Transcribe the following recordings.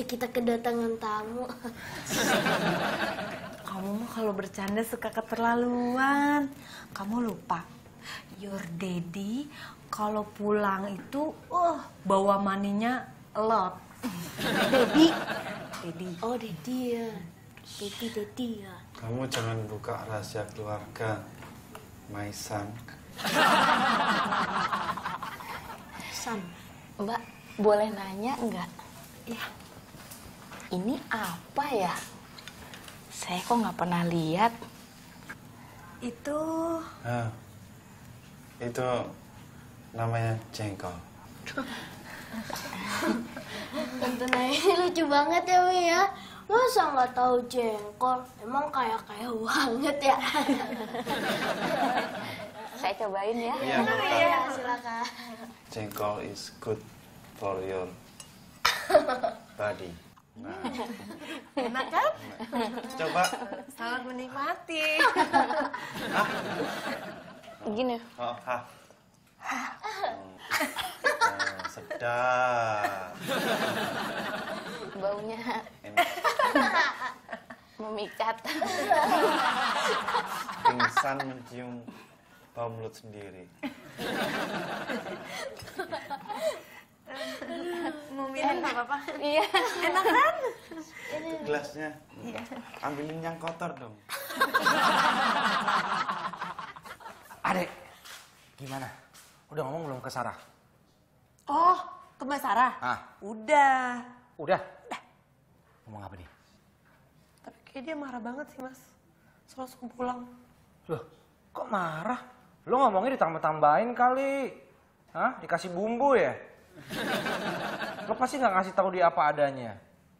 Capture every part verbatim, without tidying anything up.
aja kita kedatangan tamu. Kamu mah kalau bercanda suka keterlaluan. Kamu lupa, your daddy kalau pulang itu uh, bawa maninya a lot. Daddy. Daddy. Oh, daddy ya. Daddy, daddy ya. Kamu jangan buka rahasia keluarga, my son. Son. Mbak, boleh nanya enggak? Ya. Ini apa ya? Saya kok nggak pernah lihat. Itu... Nah, itu namanya jengkol. Tante Naya ini lucu banget ya, Wi ya. Masa nggak tahu jengkol? Emang kayak-kayak banget ya. Saya cobain ya. Iya, Iya, silakan. jengkol is good for your body. Nah, enak kan? coba. Selamat menikmati. Gini. Oh, ha. Hmm. Nah, sedap. Baunya Enak. memikat. Pingsan mencium bau mulut sendiri. Mau minum nggak apa-apa? Iya. Enak kan? Gelasnya. Ambilin yang kotor dong. Adek, gimana? Udah ngomong belum ke Sarah? Oh, ke Mbak Sarah? Ah. Udah. Udah? Udah. Ngomong apa nih? Tapi kayak dia marah banget sih, Mas. Soal langsung pulang. Loh, kok marah? Lo ngomongnya ditambah-tambahin kali. Hah? Dikasih bumbu ya? Lo pasti nggak ngasih tahu dia apa adanya.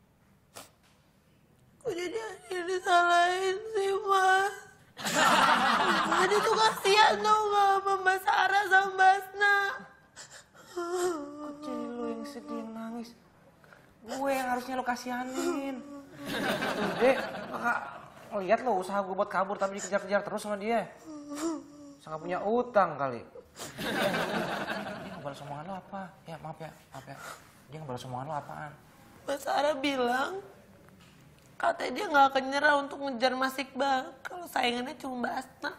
Kok jadi Adil disalahin sih, Mas? Adil tuh kasihan dong sama Mbak Sarah sama Mbak Asna. Kok jadi lo yang sedih, yang nangis? Gue yang harusnya lo kasihanin. Tuh, Dek, kakak ngeliat lo usaha gue buat kabur tapi dikejar-kejar terus sama dia. Sangat punya utang kali. Dia nggak balas omongan lo apa? Ya maaf ya, maaf ya. Dia nggak balas omongan lo apaan? Mbak Sarah bilang, katanya dia nggak akan nyerah untuk ngejar Mas Iqbal kalau saingannya cuma Mbak Asna.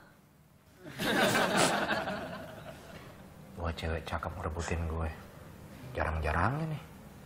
Dua cewek cakep ngerebutin gue. Jarang-jarangnya nih.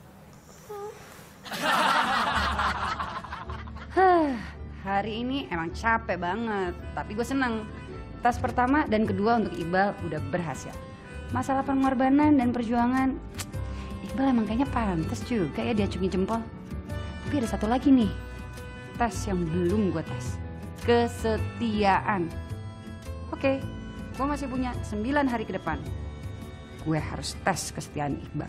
Hari ini emang capek banget, tapi gue seneng. Tas pertama dan kedua untuk Iqbal udah berhasil. Masalah pengorbanan dan perjuangan, Iqbal emang kayaknya pantas juga ya diacungi jempol. Tapi ada satu lagi nih, tes yang belum gue tes. Kesetiaan. Oke, gue masih punya sembilan hari ke depan. Gue harus tes kesetiaan Iqbal.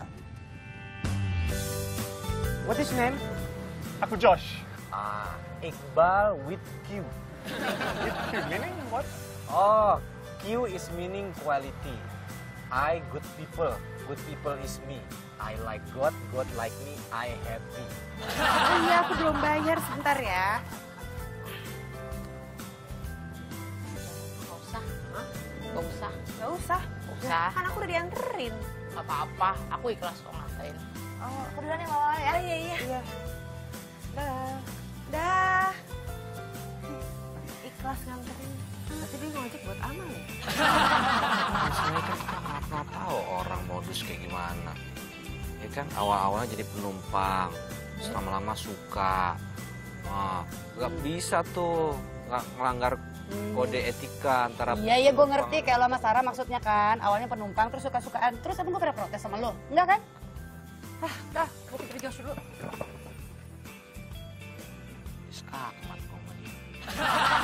What is name? Aku Josh. Ah, Iqbal with Q. With Q, meaning what? Oh, Q is meaning quality. I good people. Good people is me. I like God, God like me, I happy. Oh iya, aku belum bayar, sebentar ya. Gak usah. Hah? Gak usah. Gak usah. Gak usah. Kan aku udah dianterin. Gak apa-apa. Aku ikhlas kok nganterin. Oh, aku duluan ya Mama ya. Iya, iya. Iya. Dah. Dah. Ikhlas nganterin. Tapi dia ngojek buat amal ya? Masalahnya kan kita nggak pernah tahu orang modus kayak gimana. Ya kan awal-awalnya jadi penumpang, terus lama-lama suka. Wah, nggak bisa tuh nggak melanggar kode etika antara. Iya, iya gue ngerti kayak lo sama Sarah maksudnya kan. Awalnya penumpang terus suka-sukaan. Terus emang gue pernah protes sama lo? Enggak kan? Ah, dah, gue pikir Josh dulu. Skakmat kok sama dia.